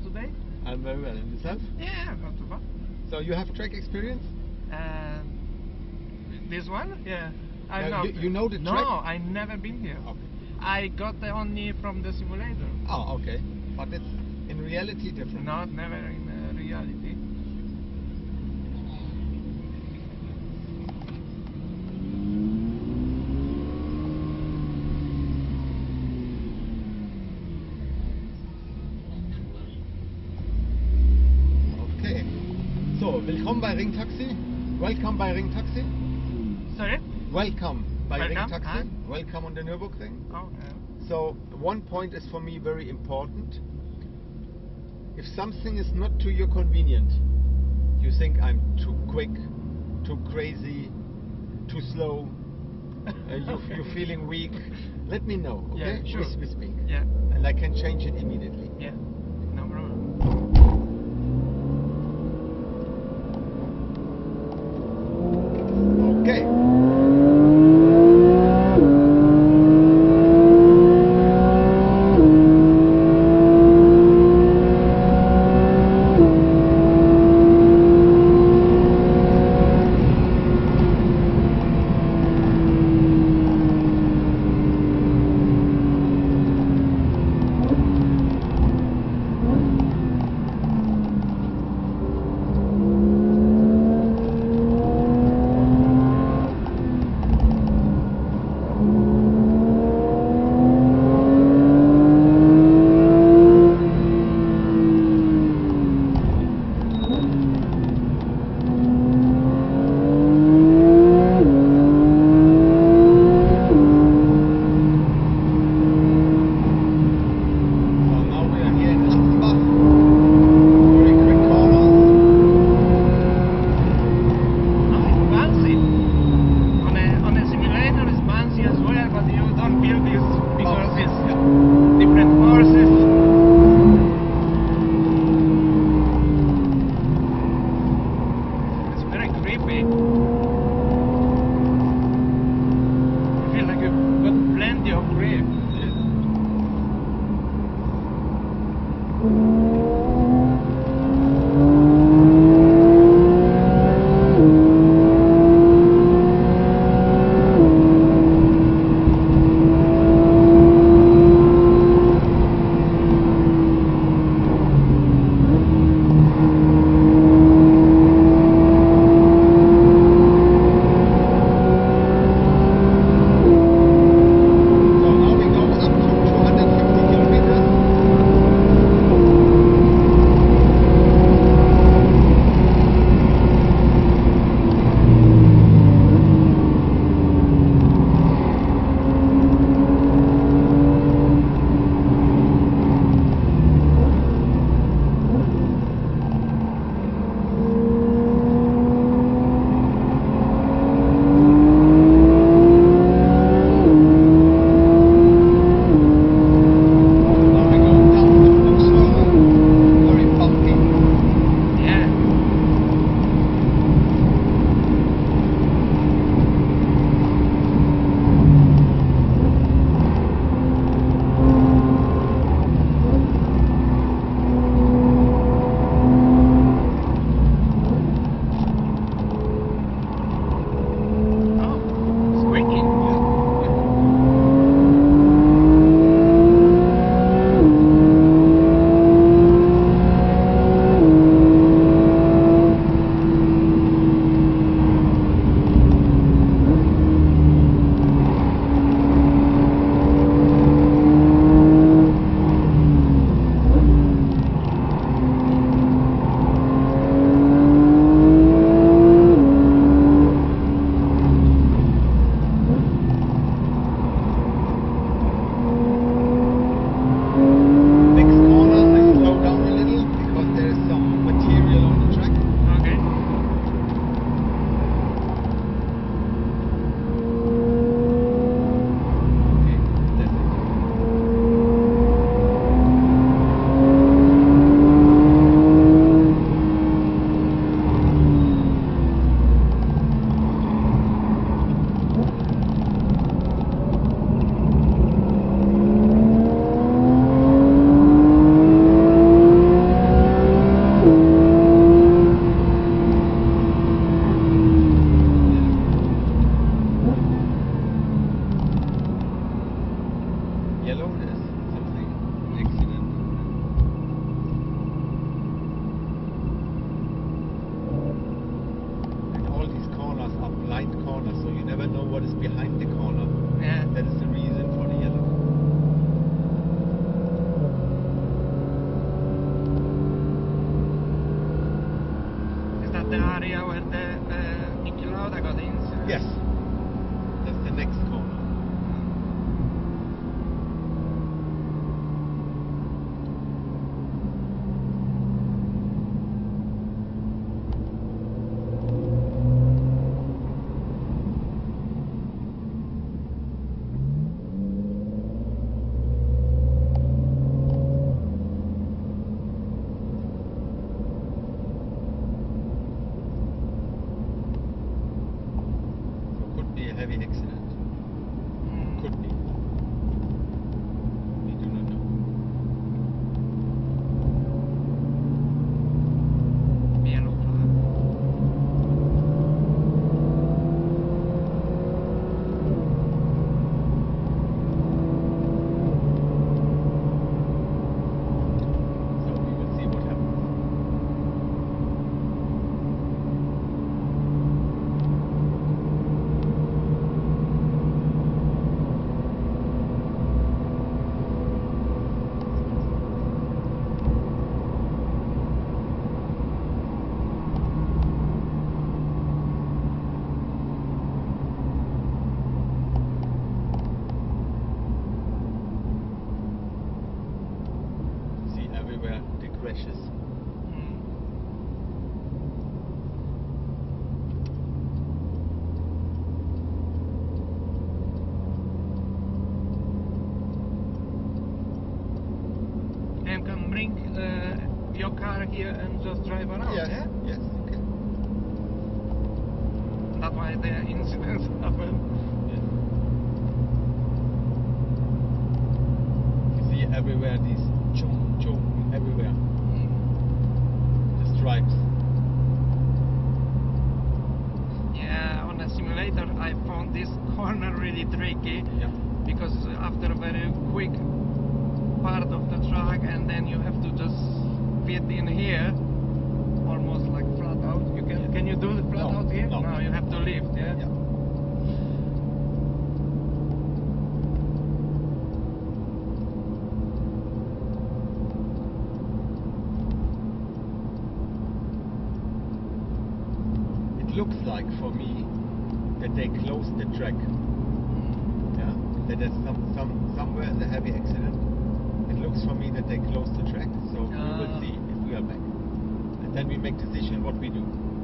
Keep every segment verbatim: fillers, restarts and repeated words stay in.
today? I'm very well. And yourself? Yeah, not too bad. So you have track experience? Uh, this one? Yeah. I Yeah, know. you- you know the no, track? No, I never been here. Okay. I got the only from the simulator. Oh, okay. But it's in reality different. Not never in uh, reality. Okay. So, willkommen bei Ring Taxi. Welcome bei Ring Taxi. Sorry? Welcome by Ring Welcome, Taxi. huh? Welcome on the Nurburgring. Oh, yeah. So one point is for me very important. If something is not to your convenient, you think I'm too quick, too crazy, too slow, uh, you, Okay. you're feeling weak, let me know, okay? Yeah, sure. We, we speak. Yeah. And I can change it immediately. Yeah. No problem. Okay. heavy accident. Mm. Could be. We do not know. Yellow flag. So we will see what happens. See everywhere the crashes. Mm. And can bring uh, your car here and just drive around, Yes, yeah? yes, okay. That's why the incidents happen. Yes. You see everywhere these chong chong everywhere. The stripes. Yeah, on the simulator I found this corner really tricky Yeah. because after a very quick part of the track and then you have to just fit in here almost like flat out. You can Yeah. can you do the flat No, out here? no. you have to lift, yeah? Yeah. It looks like for me that they closed the track. Yeah. That there's some some somewhere is a heavy accident. It looks for me that they closed the track, so we will Ah. see if we are back. And then we make decision what we do.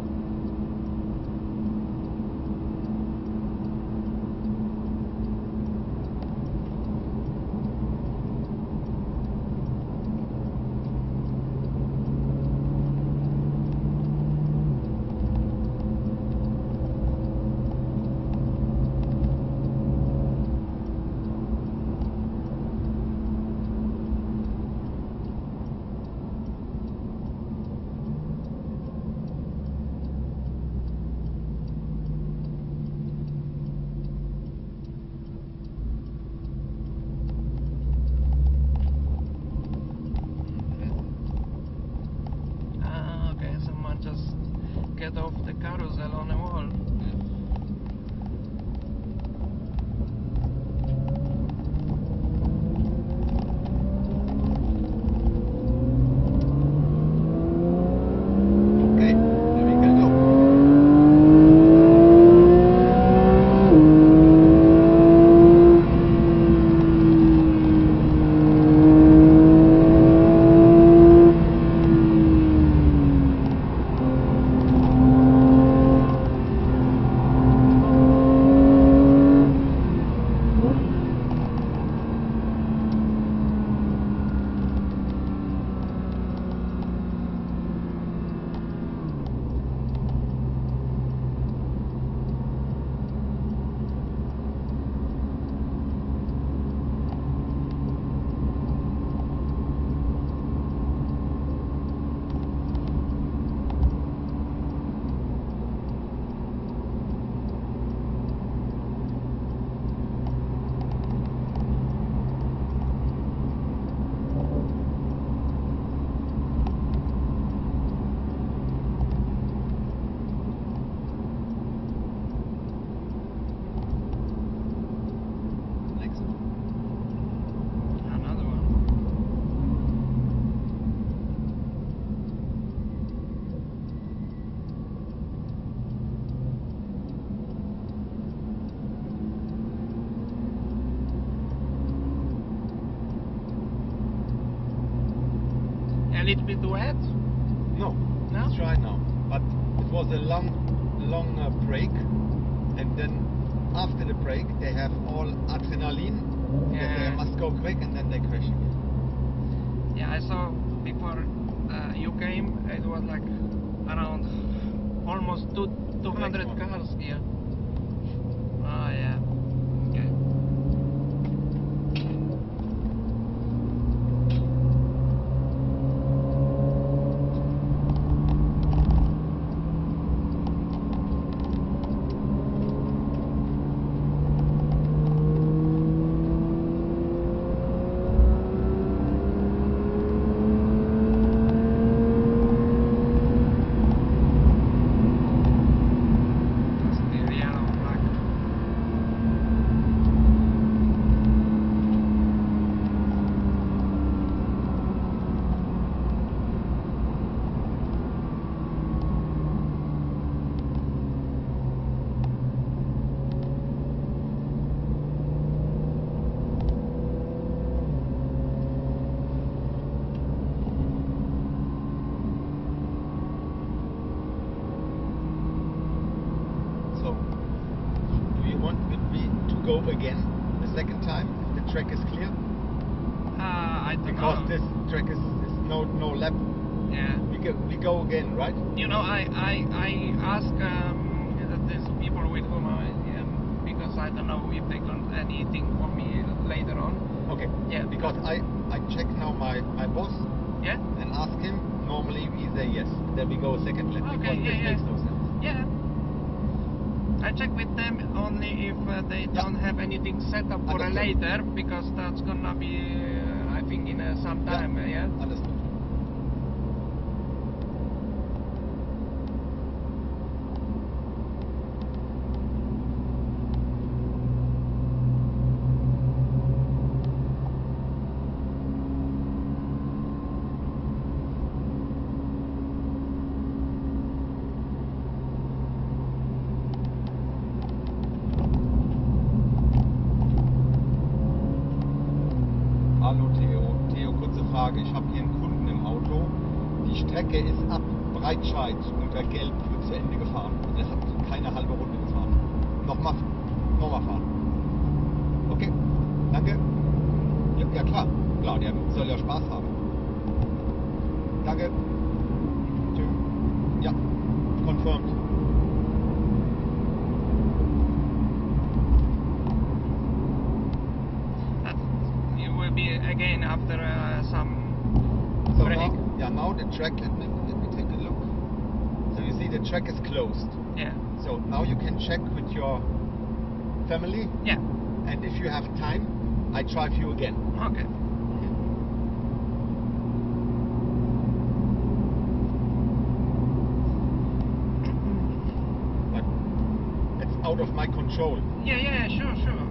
Ah, okay, someone just get off the carousel on the wall. Okay, then we can go. Next. Another one. A little bit wet? No, No? let's try now. But it was a long, long uh, break, and then after the break they have all adrenaline. That they Yeah. must go quick, and then they crash again. Yeah, I saw before uh, you came, it was like around almost two, two hundred Next one. cars here. Oh yeah. Okay. Still yellow flag. So, do you want me to go again the second time if the track is clear? Uh, I don't Because know. this track is, is no no lap. Yeah. We go we go again, right? You know, I I I ask um, these people with whom I am because I don't know if they got anything for me later on. Okay. Yeah. Because I I check now my my boss Yeah. and ask him. Normally we say yes. Then we go a second lap Okay, because yeah, this yeah. makes no sense. Yeah. I check with them only if uh, they Yeah. don't have anything set up for a Understood. later because that's gonna be uh, I think in uh, some Yeah. time. Uh, yeah. Understood. Hallo Theo. Theo, kurze Frage. Ich habe hier einen Kunden im Auto. Die Strecke ist ab Breitscheid unter Gelb zu Ende gefahren. Der hat keine halbe Runde gefahren. Nochmal, nochmal fahren. Okay, danke. Ja, ja klar, klar, der soll ja Spaß haben. Danke. Tschüss. Ja, confirmed. That it will be again after uh, some So break. now, yeah, now the track, let me, let me take a look. So you see the track is closed. Yeah. So now you can check with your family, Yeah. and if you have time, I drive you again. Okay. But it's out of my control. Yeah, yeah, sure, sure.